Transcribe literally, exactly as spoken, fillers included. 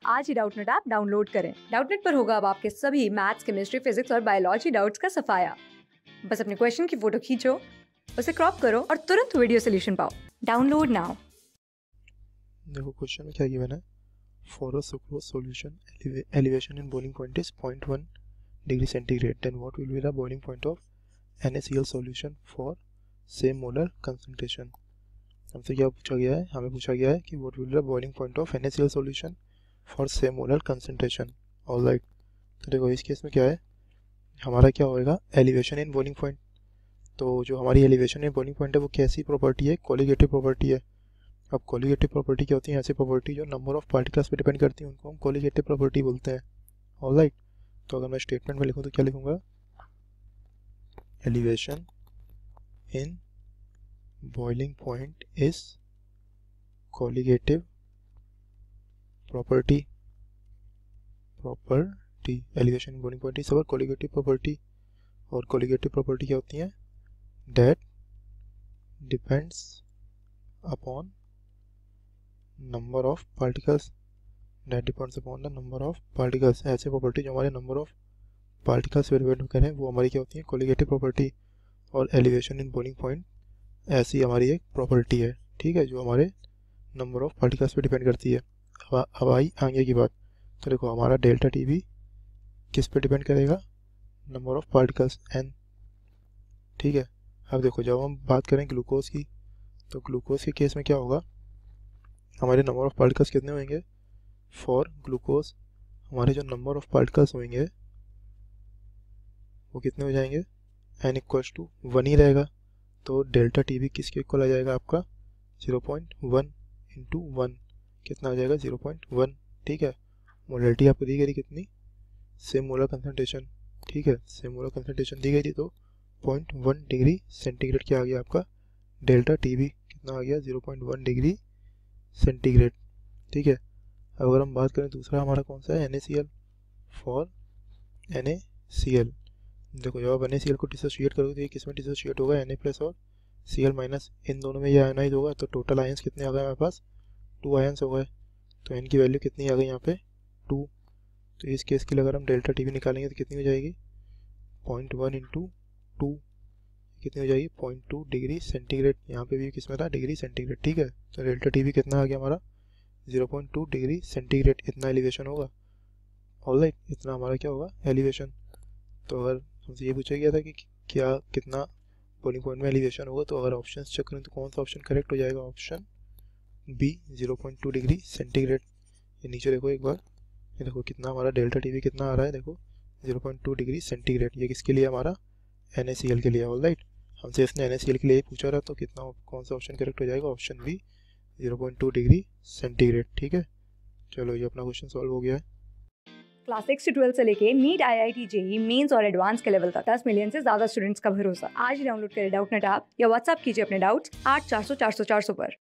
आज ही Doubtnut app download करें। डाउटनेट पर होगा अब आपके सभी मैथ्स, केमिस्ट्री, फिजिक्स और बायोलॉजी डाउट्स का सफाया। बस अपने क्वेश्चन की फोटो खींचो, उसे क्रॉप करो और तुरंत वीडियो सोल्यूशन पाओ। Download now. देखो क्वेश्चन में क्या गिवन है, for a sucrose solution elevation in boiling point is zero point one degree centigrade, then what will be the boiling point of NaCl solution for same molar concentration. हमसे क्या पूछा गया है, हमें पूछा गया है कि what will be the boiling point of NaCl solution for same molar concentration. All right, तो देखो इस केस में क्या है, हमारा क्या होएगा, एलिवेशन इन बॉइलिंग पॉइंट। तो जो हमारी एलिवेशन इन बॉइलिंग पॉइंट है वो कैसी प्रॉपर्टी है, कोलिगेटिव प्रॉपर्टी है। अब कोलिगेटिव प्रॉपर्टी क्या होती है, ऐसी प्रॉपर्टी जो नंबर ऑफ पार्टिकल्स पे डिपेंड करती है, उनको हम कोलिगेटिव प्रॉपर्टी बोलते हैं। ऑलराइट, तो अगर मैं स्टेटमेंट में लिखूँ तो क्या लिखूँगा, elevation in boiling point is colligative property property elevation in boiling point is our colligative property. और कोलिगेटिव प्रॉपर्टी क्या होती है, that depends upon number of particles that depends upon the number of particles. ऐसे property जो हमारे number of particles पे depend करें वो हमारी क्या होती है, कोलिगेटिव प्रॉपर्टी। और एलिवेशन इन बॉइलिंग पॉइंट ऐसी हमारी एक प्रॉपर्टी है, ठीक है, जो हमारे नंबर ऑफ पार्टिकल्स पे डिपेंड करती है। अब अब आई आगे की बात, तो देखो हमारा डेल्टा टी भी किस पे डिपेंड करेगा, नंबर ऑफ पार्टिकल्स एन, ठीक है। अब देखो जब हम बात करें ग्लूकोज की, तो ग्लूकोज के केस में क्या होगा, हमारे नंबर ऑफ पार्टिकल्स कितने होंगे, फॉर ग्लूकोज हमारे जो नंबर ऑफ पार्टिकल्स होंगे वो कितने हो जाएंगे, एन इक्वल्स टू वन ही रहेगा। तो डेल्टा टी भी किसके इक्वल आ जाएगा आपका, zero point one into one कितना आ जाएगा, ज़ीरो पॉइंट वन, ठीक है। मोलैलिटी आपको दी गई थी कितनी, सेम मोलर कंसंट्रेशन, ठीक है, सेम मोलर कंसंट्रेशन दी गई थी, तो पॉइंट वन डिग्री सेंटीग्रेड क्या आ गया आपका, डेल्टा टी भी कितना आ गया, zero point one degree centigrade, ठीक है। अब अगर हम बात करें दूसरा हमारा कौन सा है, NaCl फॉर NaCl। देखो जब आप NaCl को डिसोशिएट करोगे तो ये किस में डिसोशिएट होगा, Na प्लस और Cl माइनस, इन दोनों में ये आयनाइज होगा, तो टोटल आयंस कितने आ गए हमारे पास, टू आयंस हो गए। तो n की वैल्यू कितनी आ गई यहाँ पे, टू। तो इस केस के लिए अगर हम डेल्टा टी भी निकालेंगे तो कितनी हो जाएगी, पॉइंट वन इंटू टू कितनी हो जाएगी, पॉइंट टू डिग्री सेंटीग्रेड। यहाँ पे भी किस में था, डिग्री सेंटीग्रेड, ठीक है। तो डेल्टा टी भी कितना आ गया हमारा, zero point two degree centigrade, इतना एलिवेशन होगा। ऑलराइट, इतना हमारा क्या होगा, एलिवेशन। तो अगर हमसे ये पूछा गया था कि क्या कितना बॉइलिंग पॉइंट में एलिवेशन होगा, तो अगर ऑप्शन चेक करें तो कौन सा ऑप्शन करेक्ट हो जाएगा, option B zero point two degree centigrade. ये नीचे देखो एक बार, ये देखो कितना हमारा डेल्टा टी भी कितना आ रहा है, देखो zero point two degree centigrade. ये किसके लिए, हमारा NaCl के लिए। ऑलराइट, हमसे इसने NaCl के लिए पूछा रहा, तो कितना कौन सा ऑप्शन करेक्ट हो जाएगा, option B zero point two degree centigrade, ठीक है। चलो ये अपना क्वेश्चन सॉल्व हो गया है। क्लास सिक्स से ट्वेल्थ से लेके NEET, I I T, JEE mains और एडवांस के लेवल तक दस मिलियन से ज्यादा स्टूडेंट्स का भरोसा। आज ही डाउनलोड करें डाउटनेट ऐप या व्हाट्सएप कीजिए अपने डाउट्स आठ चार सौ चार सौ चार सौ पर।